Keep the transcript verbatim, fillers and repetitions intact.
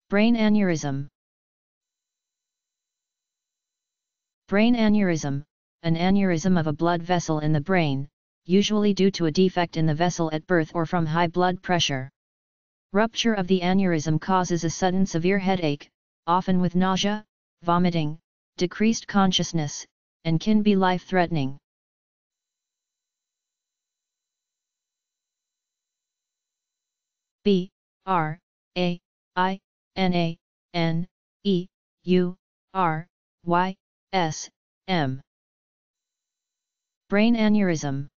Brain aneurysm. Brain aneurysm, an aneurysm of a blood vessel in the brain, usually due to a defect in the vessel at birth or from high blood pressure. Rupture of the aneurysm causes a sudden severe headache, often with nausea, vomiting, decreased consciousness, and can be life-threatening. B R A I N A N E U R Y S M. Brain aneurysm.